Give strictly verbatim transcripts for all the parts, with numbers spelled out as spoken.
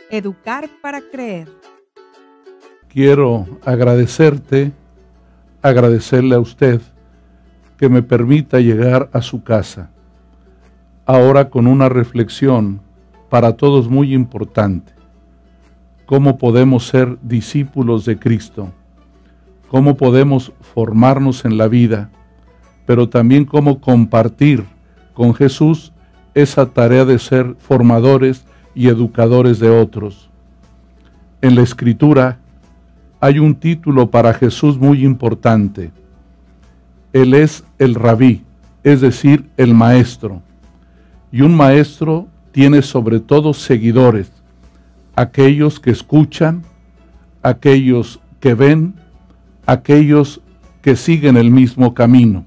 Educar para creer. Quiero agradecerte, agradecerle a usted que me permita llegar a su casa. Ahora con una reflexión para todos muy importante. ¿Cómo podemos ser discípulos de Cristo? ¿Cómo podemos formarnos en la vida? Pero también cómo compartir con Jesús esa tarea de ser formadores y educadores de otros. En la Escritura hay un título para Jesús muy importante. Él es el rabí, es decir, el maestro. Y un maestro tiene sobre todo seguidores, aquellos que escuchan, aquellos que ven, aquellos que siguen el mismo camino.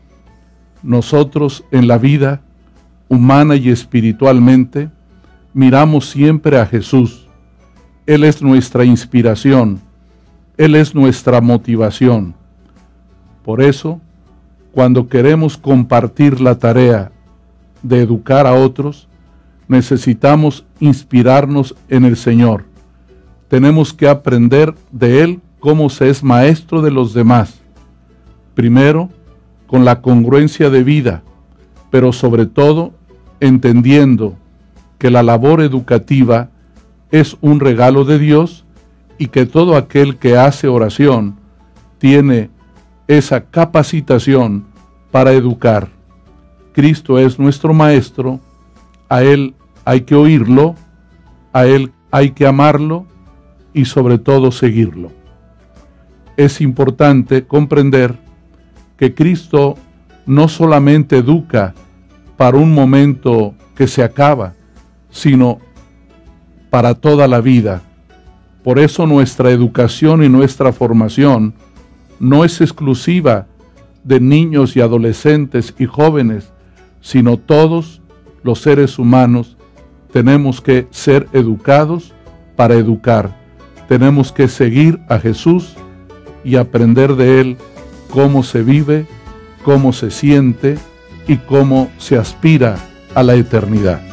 Nosotros en la vida, humana y espiritualmente, miramos siempre a Jesús. Él es nuestra inspiración, Él es nuestra motivación. Por eso, cuando queremos compartir la tarea de educar a otros, necesitamos inspirarnos en el Señor. Tenemos que aprender de Él cómo se es maestro de los demás. Primero, con la congruencia de vida, pero sobre todo, entendiendo que la labor educativa es un regalo de Dios y que todo aquel que hace oración tiene esa capacitación para educar. Cristo es nuestro Maestro, a Él hay que oírlo, a Él hay que amarlo y sobre todo seguirlo. Es importante comprender que Cristo no solamente educa para un momento que se acaba, sino para toda la vida. Por eso nuestra educación y nuestra formación no es exclusiva de niños y adolescentes y jóvenes, sino todos los seres humanos tenemos que ser educados para educar. Tenemos que seguir a Jesús y aprender de Él cómo se vive, cómo se siente y cómo se aspira a la eternidad.